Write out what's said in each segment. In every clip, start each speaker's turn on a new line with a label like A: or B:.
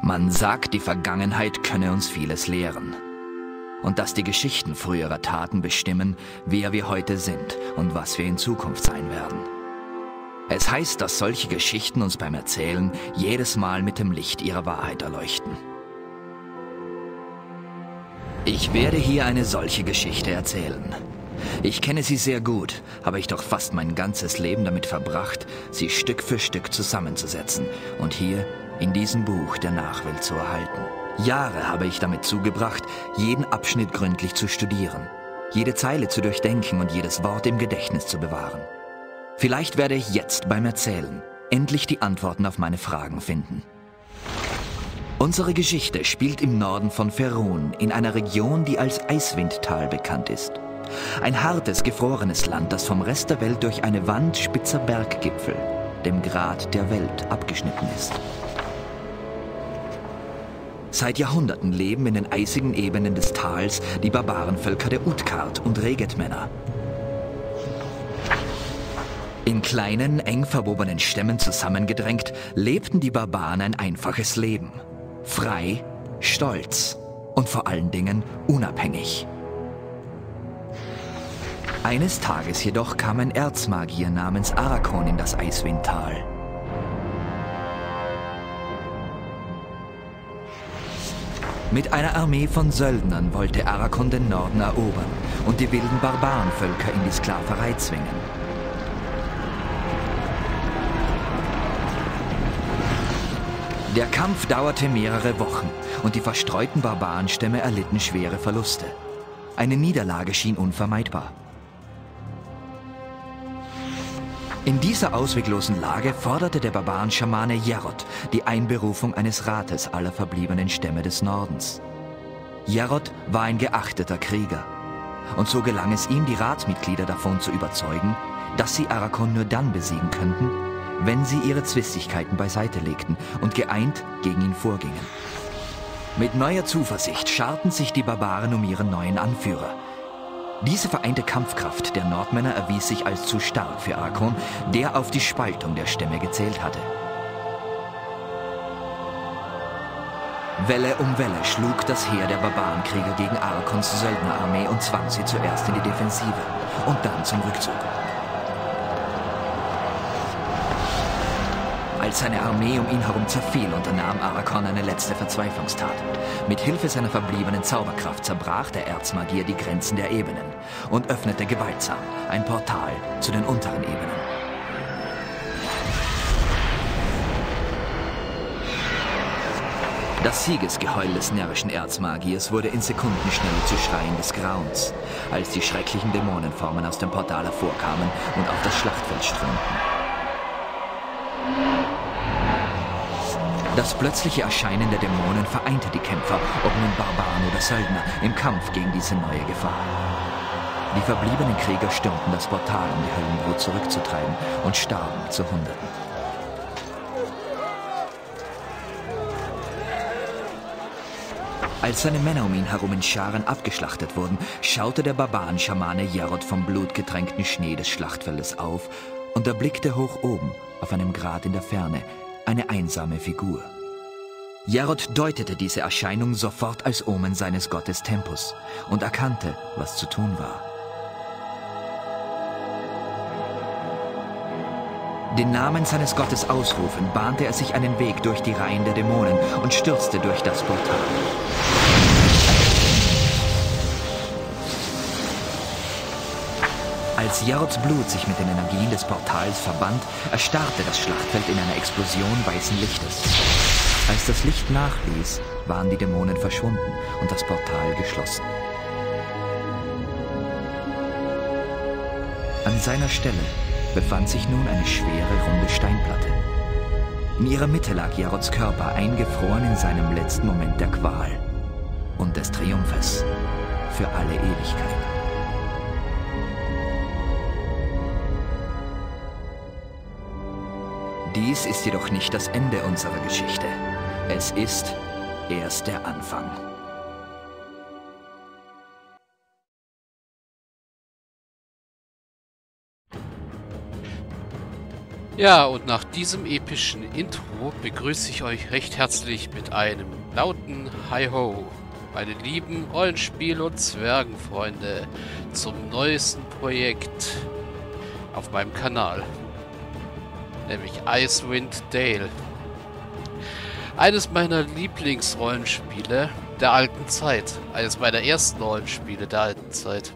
A: Man sagt, die Vergangenheit könne uns vieles lehren. Und dass die Geschichten früherer Taten bestimmen, wer wir heute sind und was wir in Zukunft sein werden. Es heißt, dass solche Geschichten uns beim Erzählen jedes Mal mit dem Licht ihrer Wahrheit erleuchten. Ich werde hier eine solche Geschichte erzählen. Ich kenne sie sehr gut, habe ich doch fast mein ganzes Leben damit verbracht, sie Stück für Stück zusammenzusetzen und hier in diesem Buch der Nachwelt zu erhalten. Jahre habe ich damit zugebracht, jeden Abschnitt gründlich zu studieren, jede Zeile zu durchdenken und jedes Wort im Gedächtnis zu bewahren. Vielleicht werde ich jetzt beim Erzählen endlich die Antworten auf meine Fragen finden. Unsere Geschichte spielt im Norden von Ferun, in einer Region, die als Eiswindtal bekannt ist. Ein hartes, gefrorenes Land, das vom Rest der Welt durch eine Wand spitzer Berggipfel, dem Grat der Welt, abgeschnitten ist. Seit Jahrhunderten leben in den eisigen Ebenen des Tals die Barbarenvölker der Utkart und Regetmänner. In kleinen, eng verwobenen Stämmen zusammengedrängt, lebten die Barbaren ein einfaches Leben. Frei, stolz und vor allen Dingen unabhängig. Eines Tages jedoch kam ein Erzmagier namens Arakon in das Eiswindtal. Mit einer Armee von Söldnern wollte Arakon den Norden erobern und die wilden Barbarenvölker in die Sklaverei zwingen. Der Kampf dauerte mehrere Wochen und die verstreuten Barbarenstämme erlitten schwere Verluste. Eine Niederlage schien unvermeidbar. In dieser ausweglosen Lage forderte der Barbaren-Schamane Jarod die Einberufung eines Rates aller verbliebenen Stämme des Nordens. Jarod war ein geachteter Krieger. Und so gelang es ihm, die Ratsmitglieder davon zu überzeugen, dass sie Arakon nur dann besiegen könnten, wenn sie ihre Zwistigkeiten beiseite legten und geeint gegen ihn vorgingen. Mit neuer Zuversicht scharten sich die Barbaren um ihren neuen Anführer. Diese vereinte Kampfkraft der Nordmänner erwies sich als zu stark für Arakon, der auf die Spaltung der Stämme gezählt hatte. Welle um Welle schlug das Heer der Barbarenkrieger gegen Arakons Söldnerarmee und zwang sie zuerst in die Defensive und dann zum Rückzug. Als seine Armee um ihn herum zerfiel, unternahm Arakon eine letzte Verzweiflungstat. Mit Hilfe seiner verbliebenen Zauberkraft zerbrach der Erzmagier die Grenzen der Ebenen und öffnete gewaltsam ein Portal zu den unteren Ebenen. Das Siegesgeheul des närrischen Erzmagiers wurde in Sekundenschnelle zu Schreien des Grauens, als die schrecklichen Dämonenformen aus dem Portal hervorkamen und auf das Schlachtfeld strömten. Das plötzliche Erscheinen der Dämonen vereinte die Kämpfer, ob nun Barbaren oder Söldner, im Kampf gegen diese neue Gefahr. Die verbliebenen Krieger stürmten das Portal, um die Höllenbrut zurückzutreiben, und starben zu Hunderten. Als seine Männer um ihn herum in Scharen abgeschlachtet wurden, schaute der Barbaren-Schamane Jarod vom blutgetränkten Schnee des Schlachtfeldes auf und erblickte hoch oben, auf einem Grat in der Ferne, eine einsame Figur. Jarod deutete diese Erscheinung sofort als Omen seines Gottes Tempus und erkannte, was zu tun war. Den Namen seines Gottes ausrufend, bahnte er sich einen Weg durch die Reihen der Dämonen und stürzte durch das Portal. Als Jarods Blut sich mit den Energien des Portals verband, erstarrte das Schlachtfeld in einer Explosion weißen Lichtes. Als das Licht nachließ, waren die Dämonen verschwunden und das Portal geschlossen. An seiner Stelle befand sich nun eine schwere, runde Steinplatte. In ihrer Mitte lag Jarods Körper, eingefroren in seinem letzten Moment der Qual und des Triumphes für alle Ewigkeit. Dies ist jedoch nicht das Ende unserer Geschichte. Es ist erst der Anfang.
B: Ja, und nach diesem epischen Intro begrüße ich euch recht herzlich mit einem lauten Hi-Ho, meine lieben Rollenspiel- und Zwergenfreunde, zum neuesten Projekt auf meinem Kanal, nämlich Icewind Dale. Eines meiner Lieblingsrollenspiele der alten Zeit, eines meiner ersten Rollenspiele der alten Zeit.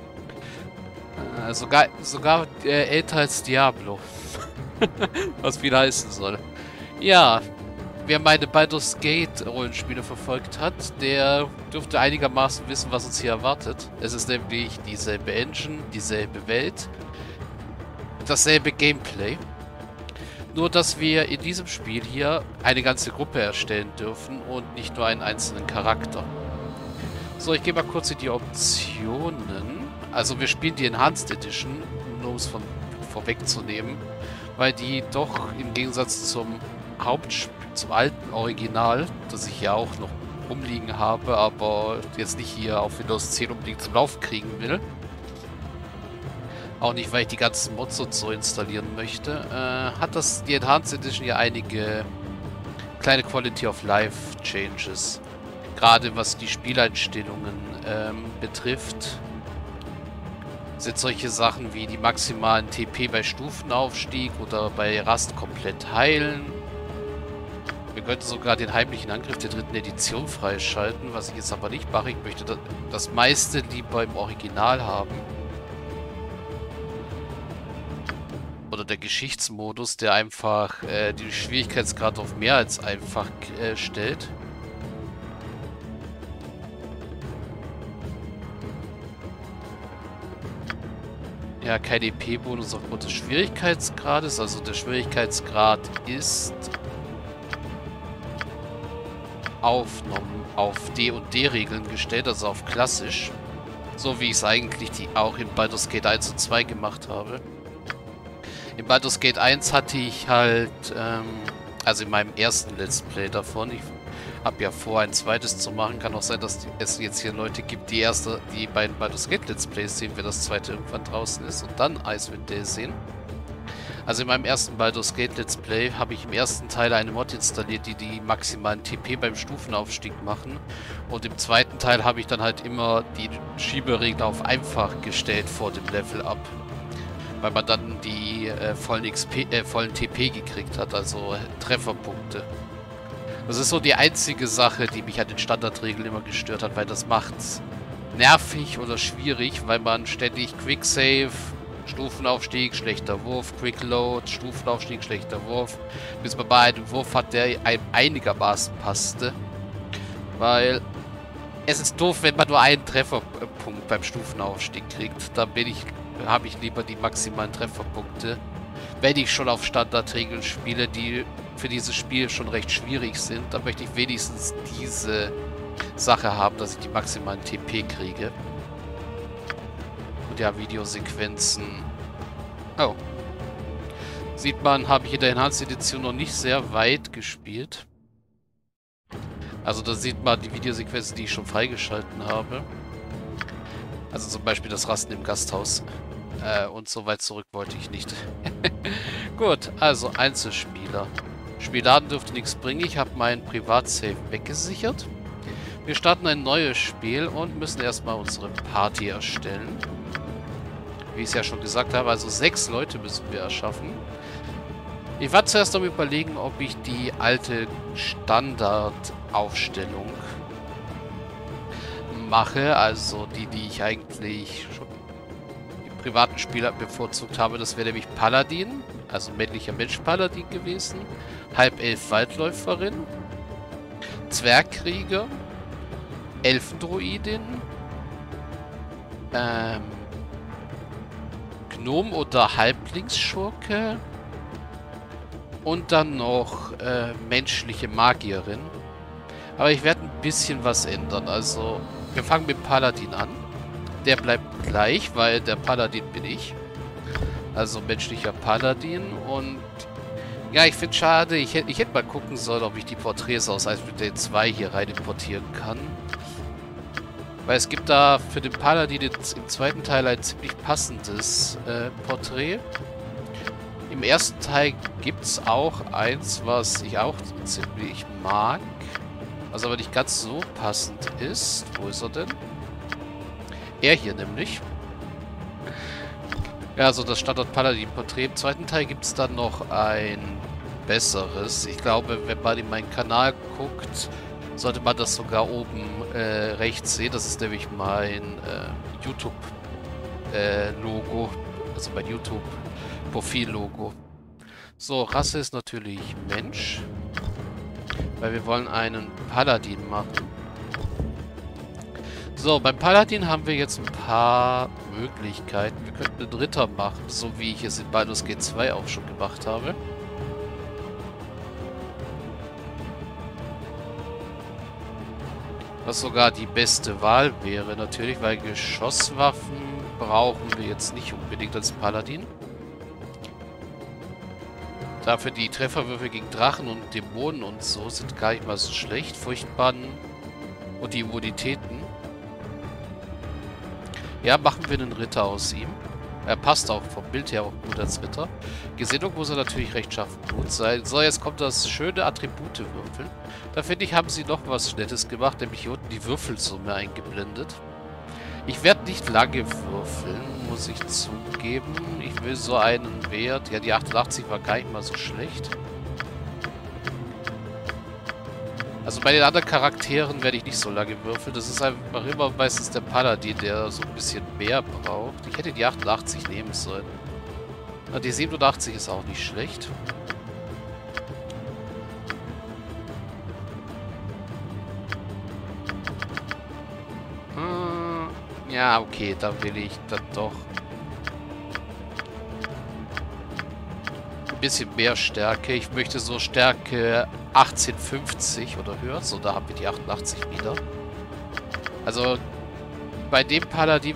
B: Sogar älter als Diablo. Was viel heißen soll. Ja, wer meine Baldur's Gate Rollenspiele verfolgt hat, der dürfte einigermaßen wissen, was uns hier erwartet. Es ist nämlich dieselbe Engine, dieselbe Welt, dasselbe Gameplay. Nur, dass wir in diesem Spiel hier eine ganze Gruppe erstellen dürfen und nicht nur einen einzelnen Charakter. So, ich gehe mal kurz in die Optionen. Also wir spielen die Enhanced Edition, nur um es vorwegzunehmen, weil die doch im Gegensatz zum zum alten Original, das ich ja auch noch rumliegen habe, aber jetzt nicht hier auf Windows 10 unbedingt zum Laufen kriegen will. Auch nicht, weil ich die ganzen Mods und so installieren möchte. Hat die Enhanced Edition ja einige kleine Quality of Life Changes. Gerade was die Spieleinstellungen betrifft, sind solche Sachen wie die maximalen TP bei Stufenaufstieg oder bei Rast komplett heilen. Wir könnten sogar den heimlichen Angriff der 3. Edition freischalten, was ich jetzt aber nicht mache. Ich möchte das meiste lieber im Original haben. Oder der Geschichtsmodus, der einfach den Schwierigkeitsgrad auf mehr als einfach stellt. Ja, kein EP-Bonus aufgrund des Schwierigkeitsgrades. Also der Schwierigkeitsgrad ist auf D&D-Regeln gestellt, also auf klassisch. So wie ich es eigentlich auch in Baldur's Gate 1 und 2 gemacht habe. In Baldur's Gate 1 hatte ich halt, also in meinem ersten Let's Play davon, ich habe ja vor, ein zweites zu machen. Kann auch sein, dass es jetzt hier Leute gibt, die beiden Baldur's Gate Let's Plays sehen, wenn das zweite irgendwann draußen ist und dann Icewind Dale sehen. Also in meinem ersten Baldur's Gate Let's Play habe ich im ersten Teil eine Mod installiert, die maximalen TP beim Stufenaufstieg machen. Und im zweiten Teil habe ich dann halt immer die Schieberegler auf einfach gestellt vor dem Level Up. Weil man dann die vollen TP gekriegt hat, also Trefferpunkte. Das ist so die einzige Sache, die mich an den Standardregeln immer gestört hat, weil das macht's nervig oder schwierig, weil man ständig Quicksave, Stufenaufstieg, schlechter Wurf, Quickload, Stufenaufstieg, schlechter Wurf, bis man bei einem Wurf hat, der einem einigermaßen passte. Weil es ist doof, wenn man nur einen Trefferpunkt beim Stufenaufstieg kriegt. Dann habe ich lieber die maximalen Trefferpunkte, wenn ich schon auf Standardregeln spiele, die für dieses Spiel schon recht schwierig sind. Dann möchte ich wenigstens diese Sache haben, dass ich die maximalen TP kriege. Und ja, Videosequenzen. Oh. Sieht man, habe ich in der Enhanced Edition noch nicht sehr weit gespielt. Also da sieht man die Videosequenzen, die ich schon freigeschalten habe. Also zum Beispiel das Rasten im Gasthaus. Und so weit zurück wollte ich nicht. Gut, also Einzelspieler. Spielladen dürfte nichts bringen. Ich habe meinen Privatsave weggesichert. Wir starten ein neues Spiel und müssen erstmal unsere Party erstellen. Wie ich es ja schon gesagt habe, also 6 Leute müssen wir erschaffen. Ich war zuerst am Überlegen, ob ich die alte Standardaufstellung mache. Also die ich eigentlich schon im privaten Spieler bevorzugt habe. Das wäre nämlich Paladin, also männlicher Mensch-Paladin gewesen. Halbelf Waldläuferin, Zwergkrieger, Elfendruidin, Gnom oder Halblingsschurke und dann noch menschliche Magierin. Aber ich werde ein bisschen was ändern. Also wir fangen mit Paladin an. Der bleibt gleich, weil der Paladin bin ich. Also menschlicher Paladin. Und ja, ich finde es schade. Ich hätte mal gucken sollen, ob ich die Porträts aus Icewind Dale 2 hier rein importieren kann. Weil es gibt da für den Paladin im zweiten Teil ein ziemlich passendes Porträt. Im ersten Teil gibt es auch eins, was ich auch ziemlich mag. Was aber nicht ganz so passend ist. Wo ist er denn? Er hier nämlich. Ja, also das Standard-Paladin-Porträt. Im zweiten Teil gibt es dann noch ein besseres. Ich glaube, wenn man in meinen Kanal guckt, sollte man das sogar oben rechts sehen. Das ist nämlich mein YouTube-Logo. Also mein YouTube-Profil-Logo. So, Rasse ist natürlich Mensch. Weil wir wollen einen Paladin machen. So, beim Paladin haben wir jetzt ein paar Möglichkeiten. Wir könnten einen Ritter machen, so wie ich es in Baldur's Gate 2 auch schon gemacht habe. Was sogar die beste Wahl wäre natürlich, weil Geschosswaffen brauchen wir jetzt nicht unbedingt als Paladin. Dafür die Trefferwürfe gegen Drachen und Dämonen und so sind gar nicht mal so schlecht. Furchtbannen und die Immunitäten. Ja, machen wir einen Ritter aus ihm. Er passt auch vom Bild her auch gut als Ritter. Gesinnung muss er natürlich rechtschaffen gut sein. So, jetzt kommt das schöne Attribute-Würfeln. Da finde ich, haben sie noch was Nettes gemacht, nämlich hier unten die Würfelsumme eingeblendet. Ich werde nicht lange würfeln, muss ich zugeben. Ich will so einen Wert. Ja, die 88 war gar nicht mal so schlecht. Also bei den anderen Charakteren werde ich nicht so lange würfeln. Das ist einfach immer meistens der Paladin, der so ein bisschen mehr braucht. Ich hätte die 88 nehmen sollen. Na, die 87 ist auch nicht schlecht. Ja, okay, da will ich dann doch ein bisschen mehr Stärke. Ich möchte so Stärke 1850 oder höher. So, da haben wir die 88 wieder. Also bei dem Paladin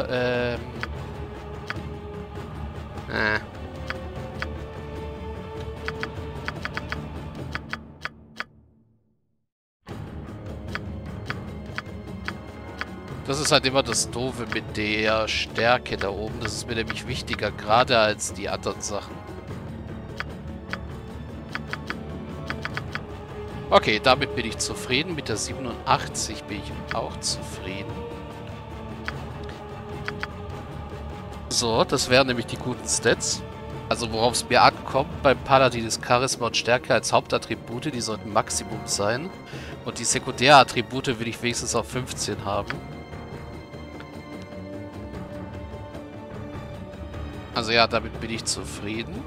B: das ist halt immer das Doofe mit der Stärke da oben. Das ist mir nämlich wichtiger, gerade als die anderen Sachen. Okay, damit bin ich zufrieden. Mit der 87 bin ich auch zufrieden. So, das wären nämlich die guten Stats. Also worauf es mir ankommt, beim Paladin ist Charisma und Stärke als Hauptattribute. Die sollten Maximum sein. Und die Sekundärattribute will ich wenigstens auf 15 haben. Also ja, damit bin ich zufrieden.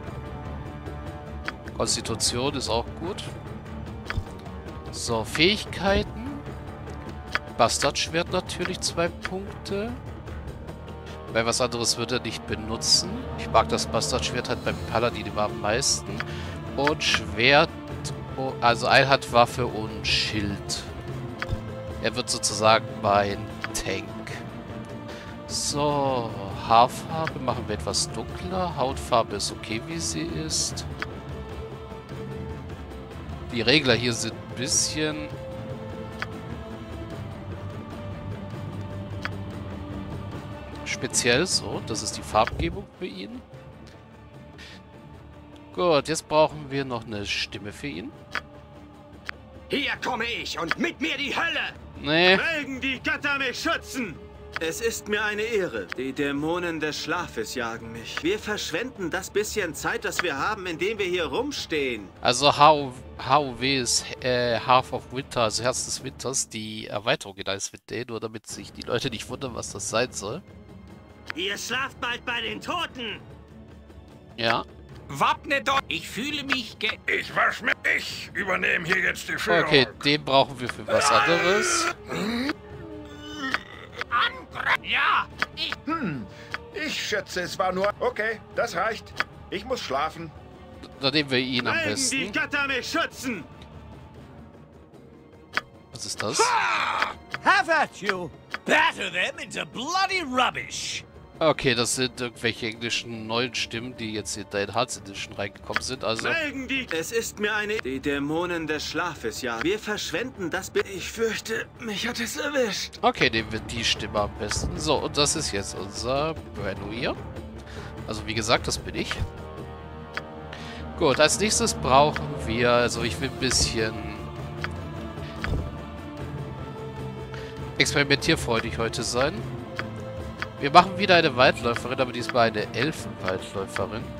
B: Konstitution ist auch gut. So, Fähigkeiten. Bastardschwert natürlich 2 Punkte. Weil was anderes wird er nicht benutzen. Ich mag das Bastardschwert halt beim Paladin immer am meisten. Und Schwert, also Einhandwaffe und Schild. Er wird sozusagen mein Tank. So, Haarfarbe machen wir etwas dunkler. Hautfarbe ist okay, wie sie ist. Die Regler hier sind ein bisschen speziell so. Das ist die Farbgebung für ihn. Gut, jetzt brauchen wir noch eine Stimme für ihn.
C: Hier komme ich und mit mir die Hölle!
B: Nee.
C: Mögen die Götter mich schützen! Es ist mir eine Ehre. Die Dämonen des Schlafes jagen mich. Wir verschwenden das bisschen Zeit, das wir haben, indem wir hier rumstehen.
B: Also HOW ist Half of Winter, also Herz des Winters, die Erweiterung in Eiswind, nur damit sich die Leute nicht wundern, was das sein soll.
C: Ihr schlaft bald bei den Toten!
B: Ja.
D: Wappne doch! Ich fühle mich
E: Ich wasch mir. Ich übernehme hier jetzt die Führung.
B: Okay, den brauchen wir für was anderes.
D: Ja!
E: Ich schätze, es war nur... Okay, das reicht. Ich muss schlafen.
B: Dann nehmen wir ihn am
C: Mögen die
B: besten.
C: Götter mich schützen!
B: Was ist das?
D: Have at you! Batter them into bloody rubbish!
B: Okay, das sind irgendwelche englischen neuen Stimmen, die jetzt in der Enhanced Edition reingekommen sind. Also,
C: Mögen die... Es ist mir eine... Die Dämonen des Schlafes jagen. Wir verschwenden das... Ich fürchte, mich hat es erwischt.
B: okay, nehmen wir die Stimme am besten. So, und das ist jetzt unser Branuir. Also, wie gesagt, das bin ich. Gut, als nächstes brauchen wir, also ich will ein bisschen experimentierfreudig heute sein. Wir machen wieder eine Waldläuferin, aber diesmal eine Elfenwaldläuferin.